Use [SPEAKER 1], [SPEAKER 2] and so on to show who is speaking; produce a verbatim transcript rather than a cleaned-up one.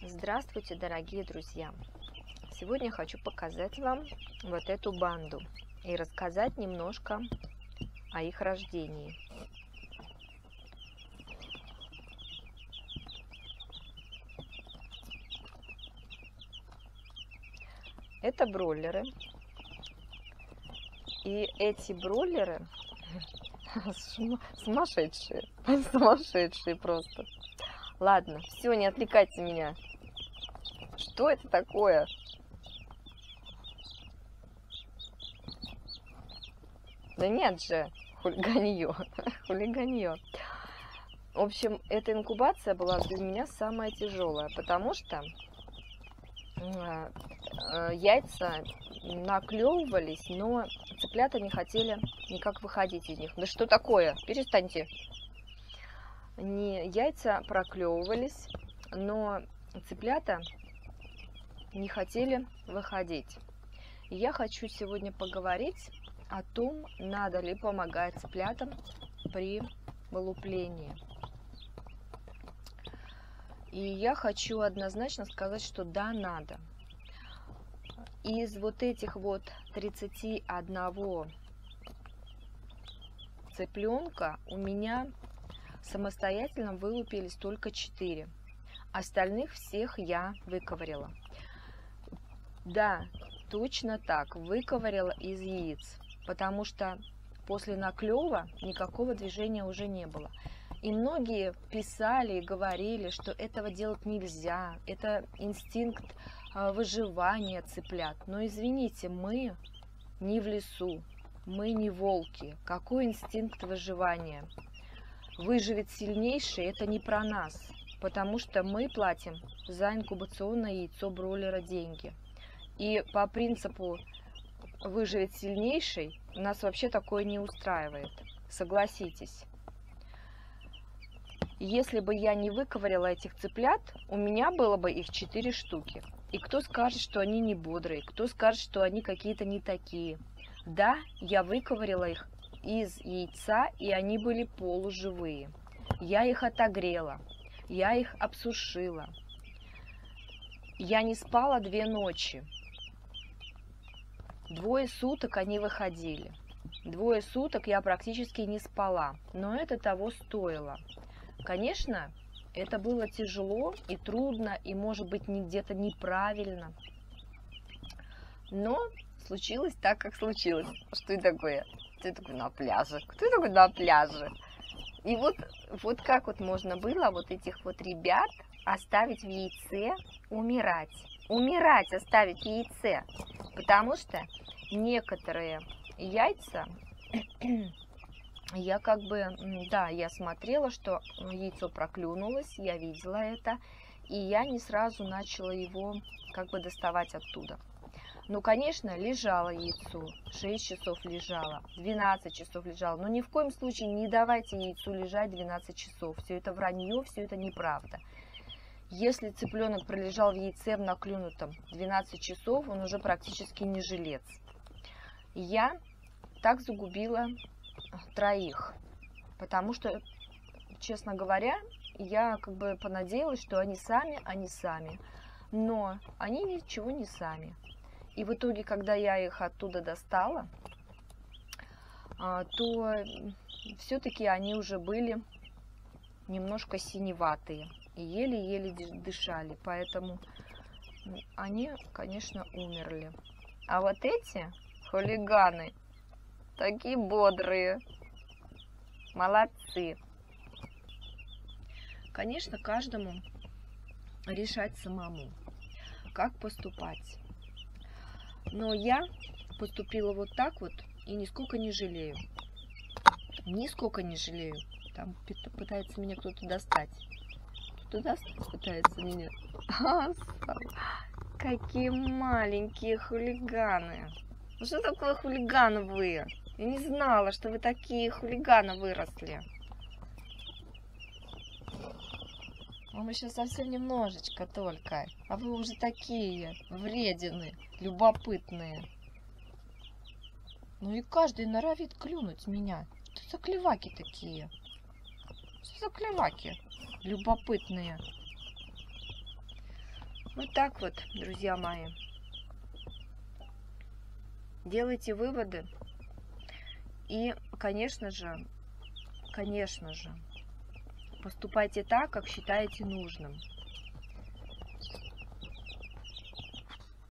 [SPEAKER 1] Здравствуйте, дорогие друзья! Сегодня хочу показать вам вот эту банду и рассказать немножко о их рождении. Это бройлеры. И эти бройлеры сумасшедшие, сумасшедшие просто. Ладно, все, не отвлекайте меня. Что это такое? Да нет же, хулиганье, хулиганье. В общем, эта инкубация была для меня самая тяжелая, потому что яйца наклевывались, но цыплята не хотели никак выходить из них. Да что такое? Перестаньте. Не, яйца проклевывались, но цыплята не хотели выходить. И я хочу сегодня поговорить о том, надо ли помогать цыплятам при вылуплении. И я хочу однозначно сказать, что да, надо. Из вот этих вот тридцати одного цыпленка у меня самостоятельно вылупились только четыре. Остальных всех я выковыряла. Да, точно так, выковыряла из яиц, потому что после наклева никакого движения уже не было. И многие писали и говорили, что этого делать нельзя, это инстинкт выживания цыплят. Но извините, мы не в лесу, мы не волки. Какой инстинкт выживания? Выживет сильнейший, это не про нас, потому что мы платим за инкубационное яйцо бройлера деньги. И по принципу выживет сильнейший нас вообще такое не устраивает, согласитесь. Если бы я не выковыряла этих цыплят, у меня было бы их четыре штуки. И кто скажет, что они не бодрые, кто скажет, что они какие-то не такие. Да, я выковыряла их из яйца, и они были полуживые. Я их отогрела, я их обсушила. Я не спала две ночи. Двое суток они выходили. Двое суток я практически не спала, но это того стоило. Конечно, это было тяжело и трудно, и, может быть, где-то неправильно. Но случилось так, как случилось. Что это такое? Кто это такой на пляже? Кто это такой на пляже? И вот, вот как вот можно было вот этих вот ребят оставить в яйце умирать. Умирать оставить в яйце. Потому что некоторые яйца, я как бы, да, я смотрела, что яйцо проклюнулось, я видела это, и я не сразу начала его как бы доставать оттуда. Ну, конечно, лежало яйцо, шесть часов лежало, двенадцать часов лежало, но ни в коем случае не давайте яйцу лежать двенадцать часов. Все это вранье, все это неправда. Если цыпленок пролежал в яйце в наклюнутом двенадцать часов, он уже практически не жилец. Я так загубила троих, потому что, честно говоря, я как бы понадеялась, что они сами, они сами, но они ничего не сами. И в итоге, когда я их оттуда достала, то все-таки они уже были немножко синеватые и еле-еле дышали, поэтому они, конечно, умерли. А вот эти хулиганы такие бодрые, молодцы. Конечно, каждому решать самому, как поступать. Но я поступила вот так вот и нисколько не жалею. Нисколько не жалею. Там пытается меня кто-то достать. Кто-то достать пытается меня. А, какие маленькие хулиганы. Ну что такое хулиганы вы? Я не знала, что вы такие хулиганы выросли. Вам еще совсем немножечко только, а вы уже такие вредины, любопытные. Ну и каждый норовит клюнуть меня. Что за клеваки такие? Что за клеваки любопытные? Вот так вот, друзья мои. Делайте выводы. И, конечно же, конечно же, поступайте так, как считаете нужным.